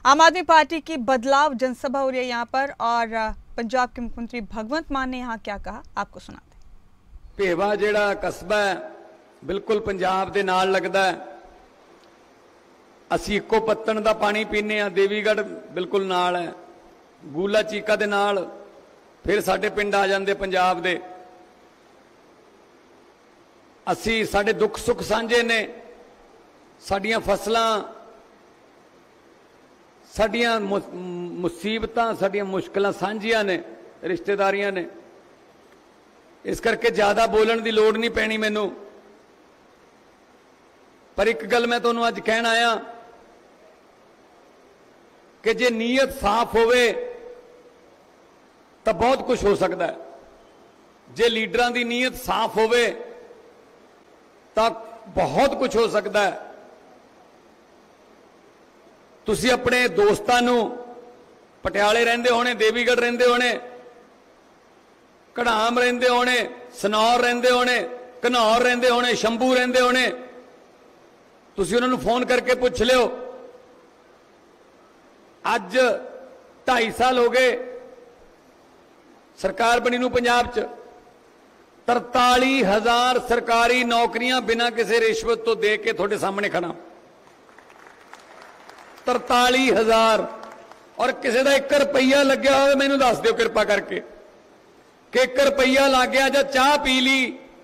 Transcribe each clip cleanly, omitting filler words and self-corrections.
आम आदमी पार्टी की बदलाव जनसभा हो रही है यहाँ पर और पंजाब के मुख्यमंत्री भगवंत मान ने यहाँ क्या कहा, आपको सुनाते। भेवा जिहड़ा कस्बा है बिल्कुल पंजाब दे नाल लगदा है। असीं इक्को पत्तन दा पानी पीने आ। देवीगढ़ बिल्कुल नाल है, गूला चीका दे नाल फिर साडे पिंड आ जांदे पंजाब दे। असीं साडे दुख सुख सांझे ने, साडियां फसलां, साडियां मुसीबतां, साडियां मुश्किलां सांझियां ने, रिश्तेदारियां ने। इस करके ज़्यादा बोलण दी लोड़ नहीं पैनी मैनू। पर एक गल मैं तुहानूं अज कहण आया कि जे नीयत साफ होवे तो बहुत कुछ हो सकता है। जे लीडरां दी नीयत साफ होवे तो बहुत कुछ हो सकता है। तुसी अपने दोस्तां नूं पटियाले रहिंदे होणे, देवीगढ़ रहिंदे होणे, घड़ाम रहिंदे होणे, सनौर रहिंदे होणे, घनौर रहिंदे होणे, शंभू रहिंदे होणे, तुसी उन्हां नूं फोन करके पुछ लिओ। अज 2.5 साल हो गए सरकार बनी नूं पंजाब च। 43,000 सरकारी नौकरियां बिना किसी रिश्वत तो दे के थोड़े सामने खड़ा। 43,000 और किसी का 1 रुपया लग्या हो मैनू दस दिओ कृपा करके कि 1 रुपया लग गया जां चाह पी ली,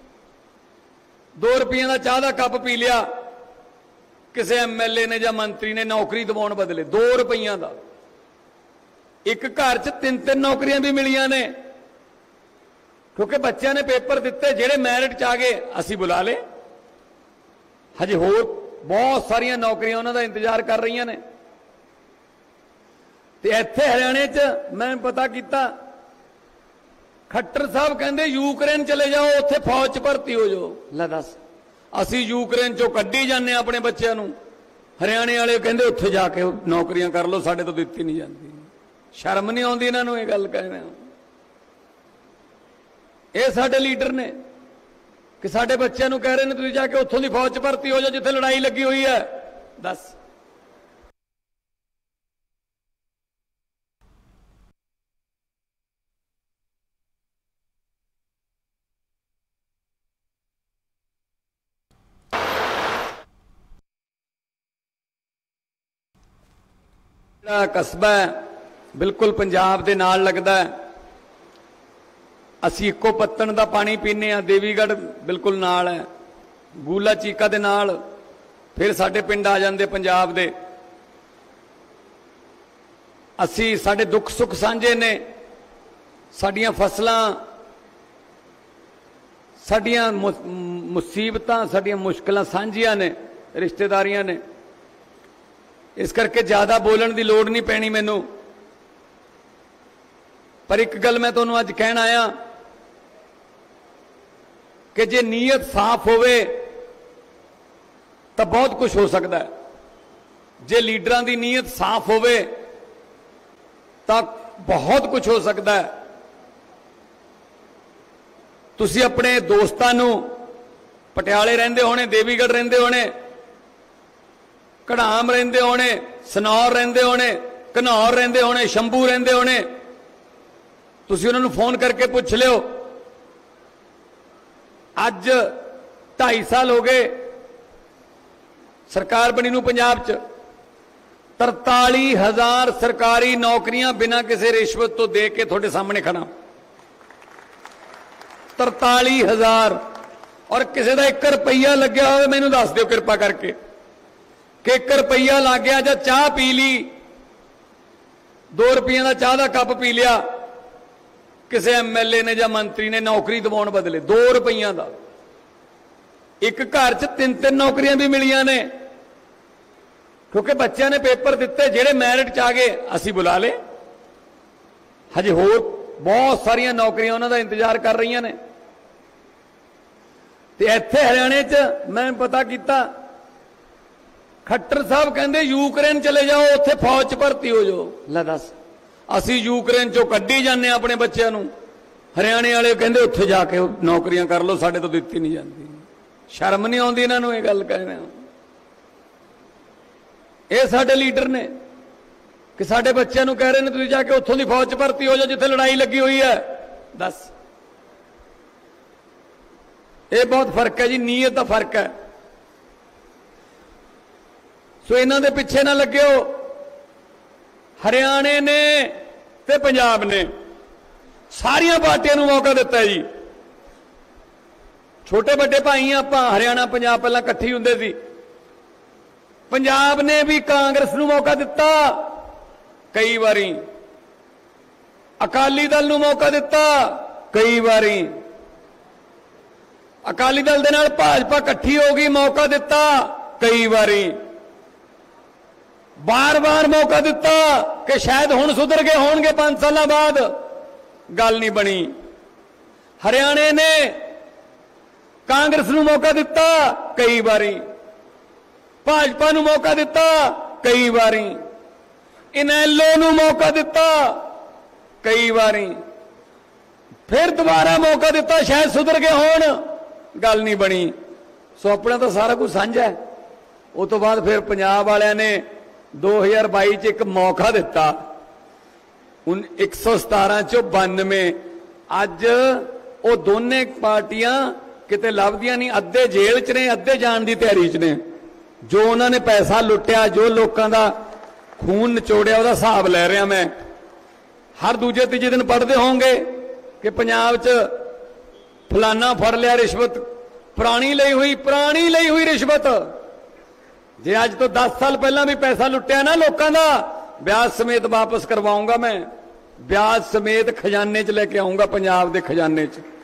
2 रुपये का चाह का कप पी लिया, किसी MLA ने या मंत्री ने नौकरी दिवाउण बदले 2 रुपया का। एक घर च 3-3 नौकरियां भी मिलियां ने क्योंकि बच्चों ने पेपर दिते, जेड़े मैरिट च आ गए असीं बुला ले। हजे होर बहुत सारिया नौकरियां उन्हां दा इंतजार कर रही ने। ते इत्थे हरियाणे च मैं पता किया, खट्टर साहब कहंदे यूक्रेन चले जाओ, उत्थे फौज च भर्ती हो जाओ। लै दस, असीं यूक्रेन चों कड्ढी जाने अपने बच्चों नूं, हरियाणे वाले कहंदे उत्थे जाके नौकरियां कर लो, साडे तो दित्ती नहीं जाती। शर्म नहीं आउंदी इन्हां नूं ये गल कहणे। ये साडे लीडर ने कि साडे बच्चों नूं कह रहे हैं तुसीं जाके उत्थों दी फौज च भर्ती हो जाओ जिथे लड़ाई लगी हुई है। दस कस्बा है बिल्कुल पंजाब दे नाल लगदा है। असीं इक्को पत्तन दा पानी पीने आ। देवीगढ़ बिल्कुल नाल है, गूला चीका दे नाल फिर साडे पिंड आ जांदे पंजाब दे। असीं साडे दुख सुख सांझे ने, साडियां फसलां, साडियां मुसीबतां, साडियां मुश्किलां सांझियां ने, रिश्तेदारियां ने। इस करके ज़्यादा बोलण दी लोड़ नहीं पैनी मैनू। पर एक गल मैं तुहानूं अज कहण आया कि जे नीयत साफ होवे तो बहुत कुछ हो सकता है। जे लीडरां दी नीयत साफ होवे तो बहुत कुछ हो सकता है। तुसी अपने दोस्तां नूं पटियाले रहिंदे होणे, देवीगढ़ रहिंदे होणे, घड़ाम रहिंदे होणे, सनौर रहिंदे होणे, घनौर रहिंदे होणे, शंभू रहिंदे होणे, तुसी उन्हां नूं फोन करके पुछ लिओ। अज 2.5 साल हो गए सरकार बनी नूं पंजाब च। 43,000 सरकारी नौकरियां बिना किसी रिश्वत तो दे के थोड़े सामने खड़ा। 43,000 और किसी का 1 रुपया लग्या हो मैनू दस दिओ कृपा करके कि 1 रुपया लग गया जां चाह पी ली, 2 रुपये का चाह का कप पी लिया, किसी MLA ने या मंत्री ने नौकरी दिवाउण बदले 2 रुपया का। एक घर च 3-3 नौकरियां भी मिलियां ने क्योंकि बच्चों ने पेपर दिते, जेड़े मैरिट च आ गए असीं बुला ले। हजे होर बहुत सारिया नौकरियां उन्हां दा इंतजार कर रही ने। ते इत्थे हरियाणे च मैं पता किया, खट्टर साहब कहंदे यूक्रेन चले जाओ, उत्थे फौज च भर्ती हो जाओ। लै दस, असीं यूक्रेन चों कड्ढी जाने अपने बच्चों नूं, हरियाणे वाले कहंदे उत्थे जाके नौकरियां कर लो, साडे तो दित्ती नहीं जाती। शर्म नहीं आउंदी इन्हां नूं ये गल कहणे। ये साडे लीडर ने कि साडे बच्चों को कह रहे हैं तुसीं जाके उत्थों दी फौज च भर्ती हो जाओ जिथे लड़ाई लगी हुई है। दस ये बहुत फर्क है जी, नीयत का फर्क है। सो इन्हां दे पिछे ना लग्यो। हरियाणे ने ते पंजाब ने सारियां पार्टियां नूं मौका दिता है जी। छोटे बड़े भाई आपां हरियाणा पंजाब पहलां इकट्ठी हुंदे सी। पंजाब ने भी कांग्रेस नूं मौका दिता कई बारी, अकाली दल नूं मौका दिता कई बारी, अकाली दल दे नाल भाजपा इकट्ठी हो गई, मौका दिता कई बारी, बार बार मौका दिता कि शायद हुण सुधर गए होणगे 5 साल बाद, गल नहीं बनी। हरियाणे ने कांग्रेस नूं मौका दिता कई बारी, भाजपा नूं मौका दिता कई बारी, इनेलो नूं मौका दिता कई बारी, फिर दोबारा मौका दिता शायद सुधर गए होण, गल नहीं बनी। सो अपना तो सारा कुछ साझा है। उस तो बाद फिर पंजाब वालियां ने 2022 च एक मौका दिता, 117 चो 92। अज वो दोने पार्टियां किते लभदियां नहीं, अद्धे जेल च ने, अद्धे जाण दी तैयारी च ने। जो उन्होंने पैसा लुटिया, जो लोगों का खून निचोड़िया, उसका हिसाब लै रहा मैं। हर दूजे तीजे दिन पढ़ते होंगे कि पंजाब च फलाना फड़ लिया रिश्वत, पुरानी लई हुई रिश्वत। जे अज तो 10 साल पहला भी पैसा लुटिया ना लोगों का, ब्याज समेत वापस करवाऊंगा मैं, ब्याज समेत खजाने च लेके आऊंगा पंजाब के खजाने च।